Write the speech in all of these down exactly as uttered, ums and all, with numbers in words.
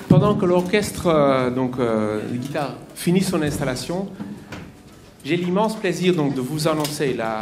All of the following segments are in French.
pendant que l'orchestre euh, donc euh, de guitare finit son installation, j'ai l'immense plaisir donc de vous annoncer la,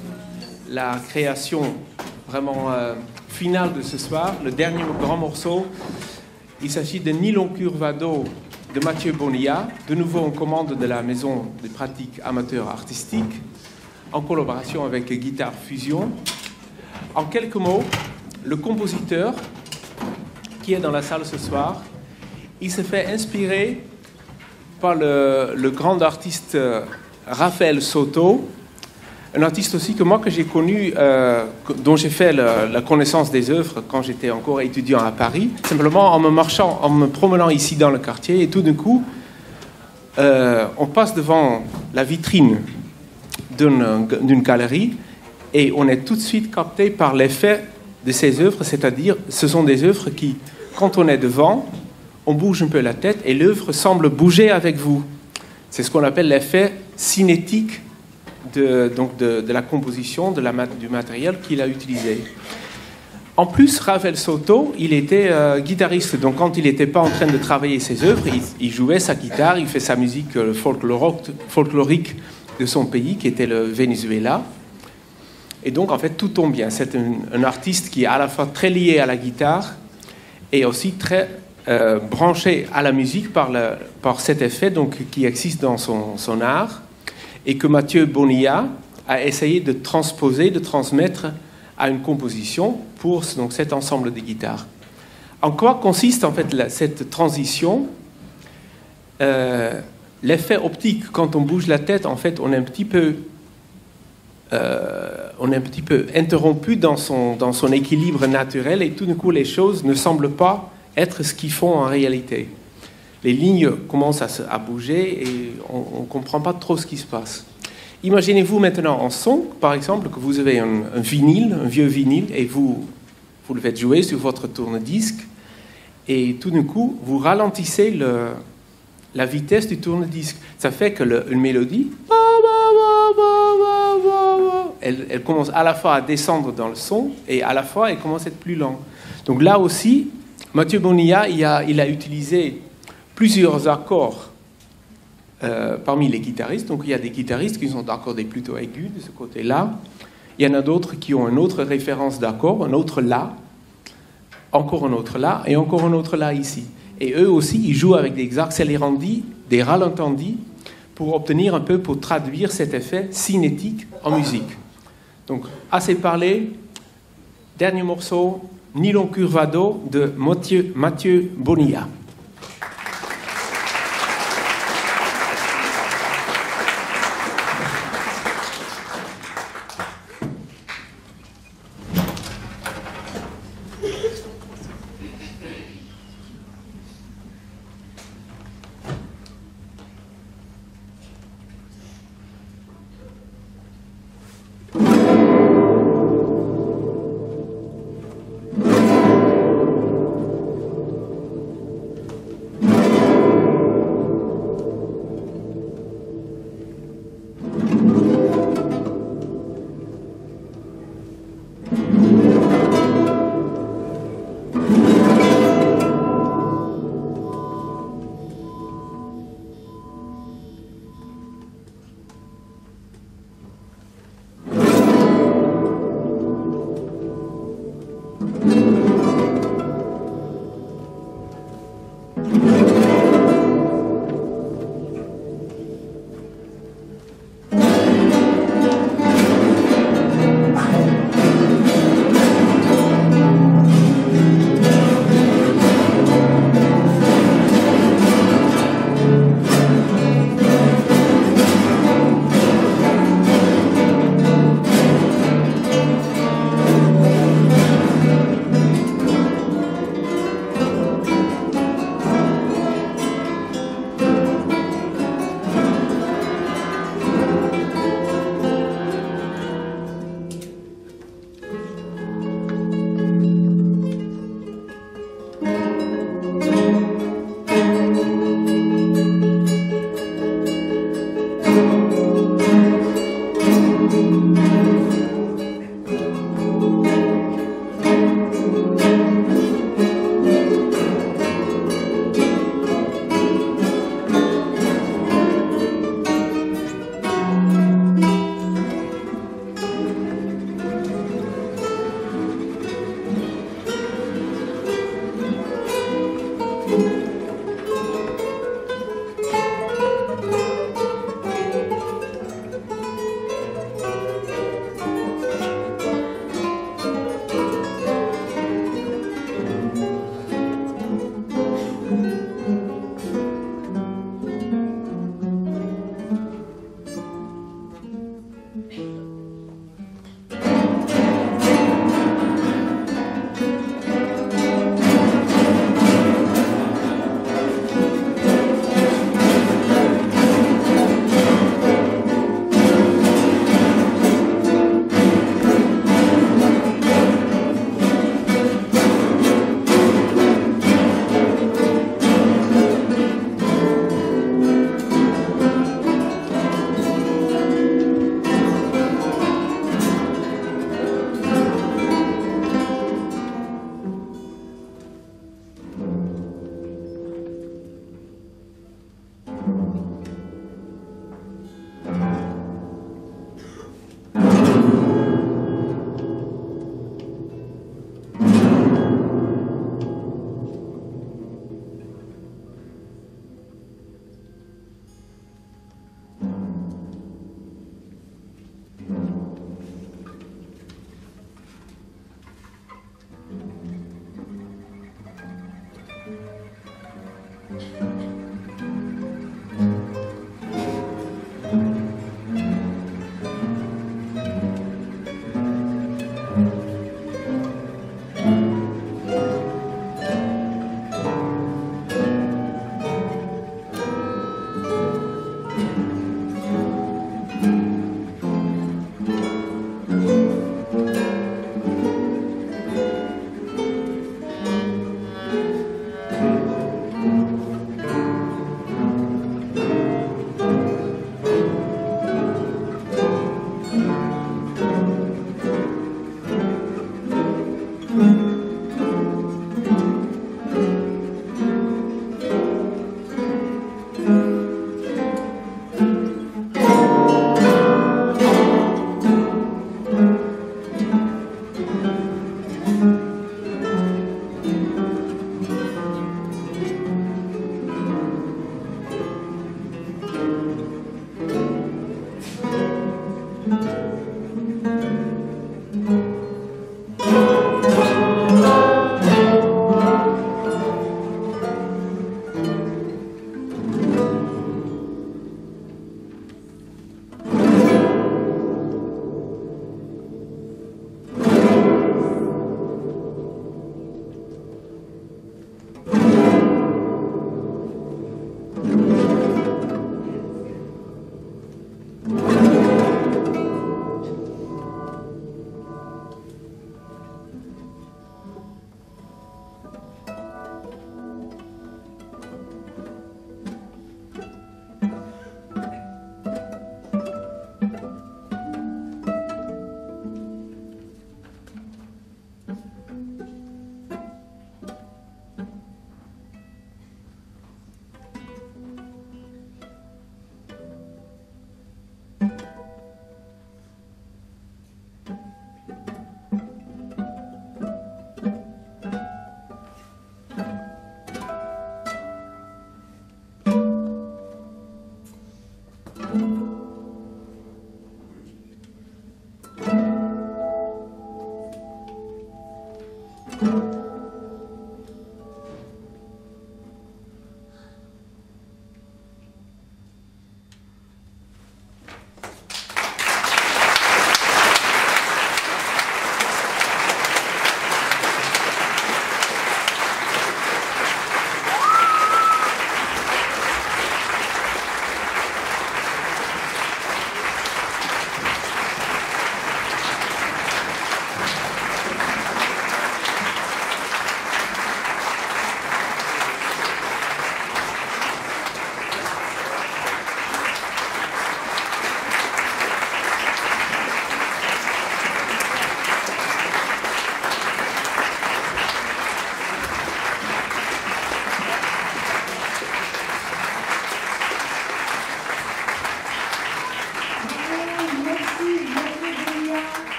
la création vraiment euh, finale de ce soir, le dernier grand morceau. Il s'agit de Nilon Curvado de Mathieu Bonilla, de nouveau en commande de la Maison des pratiques amateurs artistiques, en collaboration avec Guitare Fusion. En quelques mots, le compositeur qui est dans la salle ce soir, il s'est fait inspirer par le, le grand artiste Raphaël Soto, un artiste aussi que moi que j'ai connu, euh, dont j'ai fait la, la connaissance des œuvres quand j'étais encore étudiant à Paris, simplement en me marchant, en me promenant ici dans le quartier, et tout d'un coup, euh, on passe devant la vitrine d'une, d'une galerie et on est tout de suite capté par l'effet de ces œuvres, c'est-à-dire ce sont des œuvres qui, quand on est devant, on bouge un peu la tête et l'œuvre semble bouger avec vous. C'est ce qu'on appelle l'effet cinétique de, donc de, de la composition, de la, du matériel qu'il a utilisé. En plus, Raphaël Soto, il était euh, guitariste, donc quand il n'était pas en train de travailler ses œuvres, il, il jouait sa guitare, il fait sa musique euh, folklorique de son pays, qui était le Venezuela. Et donc, en fait, tout tombe bien. C'est un, un artiste qui est à la fois très lié à la guitare et aussi très euh, branché à la musique par, le, par cet effet donc, qui existe dans son, son art et que Mathieu Bonilla a essayé de transposer, de transmettre à une composition pour donc, cet ensemble de guitares. En quoi consiste en fait la, cette transition? euh, L'effet optique, quand on bouge la tête, en fait, on est un petit peu, euh, on est un petit peu interrompu dans son, dans son équilibre naturel et tout d'un coup, les choses ne semblent pas être ce qu'ils font en réalité. Les lignes commencent à, se, à bouger et on ne comprend pas trop ce qui se passe. Imaginez-vous maintenant en son, par exemple, que vous avez un, un vinyle, un vieux vinyle, et vous, vous le faites jouer sur votre tourne-disque, et tout d'un coup, vous ralentissez le, la vitesse du tourne-disque. Ça fait que le, une mélodie, elle, elle commence à la fois à descendre dans le son, et à la fois, elle commence à être plus lente. Donc là aussi, Mathieu Bonilla, il a, il a utilisé plusieurs accords euh, parmi les guitaristes. Donc il y a des guitaristes qui sont d'accordés plutôt aigus de ce côté-là. Il y en a d'autres qui ont une autre référence d'accord, un autre La, encore un autre La, et encore un autre La ici. Et eux aussi, ils jouent avec des accélérandis, des ralentandis, pour obtenir un peu, pour traduire cet effet cinétique en musique. Donc, assez parlé, dernier morceau, Nilon Curvado de Mathieu, Mathieu Bonilla.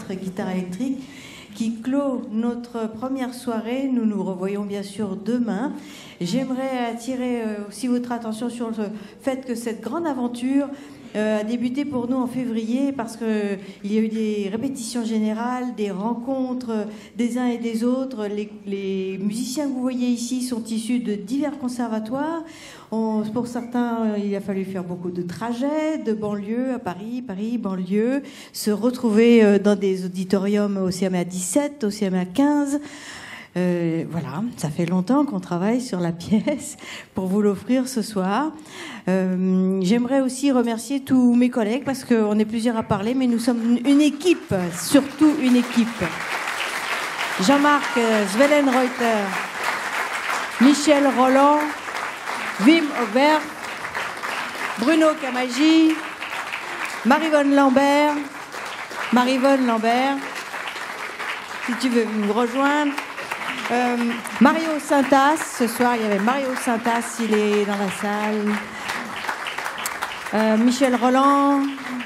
notre guitare électrique, qui clôt notre première soirée. Nous nous revoyons bien sûr demain. J'aimerais attirer aussi votre attention sur le fait que cette grande aventure euh, a débuté pour nous en février parce qu'il y a eu des répétitions générales, des rencontres des uns et des autres. Les, les musiciens que vous voyez ici sont issus de divers conservatoires. On, pour certains, il a fallu faire beaucoup de trajets de banlieue à Paris, Paris, banlieue, se retrouver dans des auditoriums au C M A dix-sept, au C M A quinze. Euh, voilà, ça fait longtemps qu'on travaille sur la pièce pour vous l'offrir ce soir. Euh, j'aimerais aussi remercier tous mes collègues parce qu'on est plusieurs à parler, mais nous sommes une équipe, surtout une équipe. Jean-Marc Svellenreuter, Michel Roland, Wim Aubert, Bruno Camagi, Marivonne Lambert, Marivonne Lambert, si tu veux nous rejoindre. Euh, Mario Saintas, ce soir il y avait Mario Saintas, il est dans la salle. Euh, Michel Roland.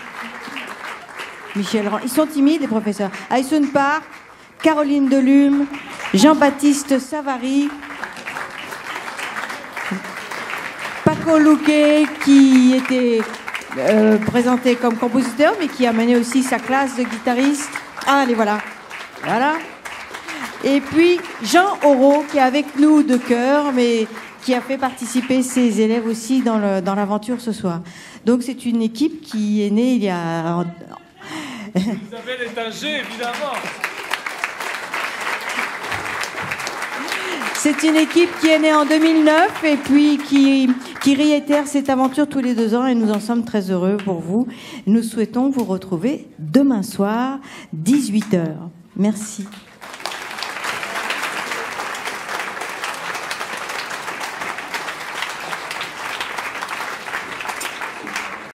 Michel Roland. Ils sont timides les professeurs. Aysun Park, Caroline Delume, Jean-Baptiste Savary, Paco Luque qui était euh, présenté comme compositeur mais qui a mené aussi sa classe de guitariste. Ah, allez, voilà. Voilà. Et puis Jean Auro qui est avec nous de cœur, mais qui a fait participer ses élèves aussi dans le, dans l'aventure ce soir. Donc c'est une équipe qui est née il y a... Isabelle Étinger, évidemment. C'est une équipe qui est née en deux mille neuf et puis qui, qui réitère cette aventure tous les deux ans et nous en sommes très heureux pour vous. Nous souhaitons vous retrouver demain soir, dix-huit heures. Merci.